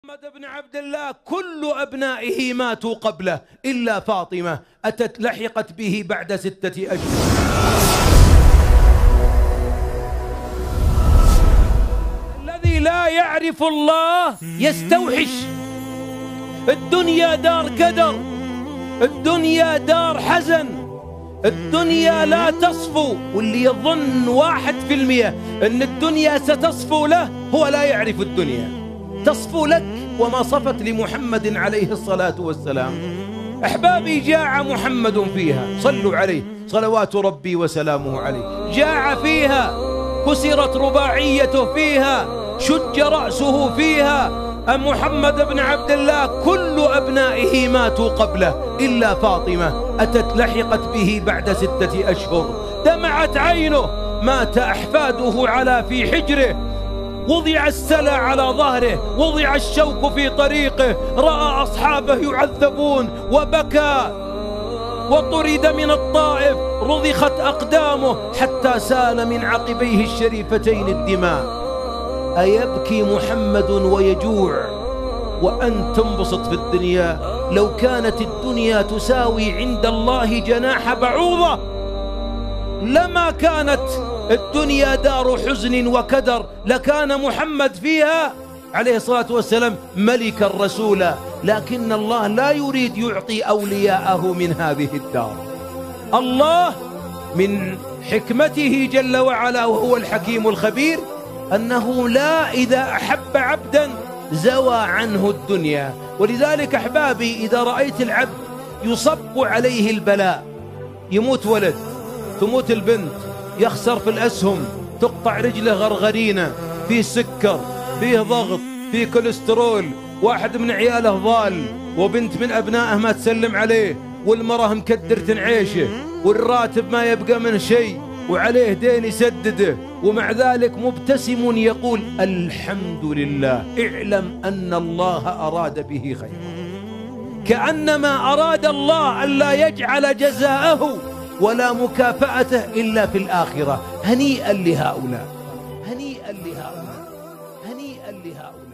محمد بن عبد الله كل أبنائه ماتوا قبله إلا فاطمة أتت لحقت به بعد 6 أشهر. الذي لا يعرف الله يستوحش. الدنيا دار كدر، الدنيا دار حزن، الدنيا لا تصفو. واللي يظن 1% أن الدنيا ستصفو له هو لا يعرف الدنيا. تصفو لك وما صفت لمحمد عليه الصلاة والسلام. أحبابي، جاع محمد فيها، صلوا عليه صلوات ربي وسلامه عليه. جاع فيها، كسرت رباعيته فيها، شج رأسه فيها. أم محمد بن عبد الله كل أبنائه ماتوا قبله إلا فاطمة أتت لحقت به بعد 6 أشهر. دمعت عينه، مات أحفاده على في حجره، وضع السلع على ظهره، وضع الشوك في طريقه، رأى أصحابه يعذبون وبكى، وطرد من الطائف، رضخت أقدامه حتى سال من عقبيه الشريفتين الدماء. أيبكي محمد ويجوع وأن تنبسط في الدنيا؟ لو كانت الدنيا تساوي عند الله جناح بعوضة لما كانت الدنيا دار حزن وكدر، لكان محمد فيها عليه الصلاة والسلام ملكا رسولا. لكن الله لا يريد يعطي أولياءه من هذه الدار. الله من حكمته جل وعلا وهو الحكيم الخبير أنه لا إذا أحب عبدا زوى عنه الدنيا. ولذلك أحبابي، إذا رأيت العبد يصب عليه البلاء، يموت ولد، تموت البنت، يخسر في الأسهم، تقطع رجله غرغرينة، فيه سكر، فيه ضغط، فيه كوليسترول، واحد من عياله ضال، وبنت من أبنائه ما تسلم عليه، والمرأة مكدرة عيشه، والراتب ما يبقى من شيء، وعليه دين يسدده، ومع ذلك مبتسم يقول الحمد لله. اعلم أن الله أراد به خيرا، كأنما أراد الله ألا يجعل جزاءه ولا مكافأته إلا في الآخرة. هنيئا لهؤلاء، هنيئا لهؤلاء، هنيئا لهؤلاء.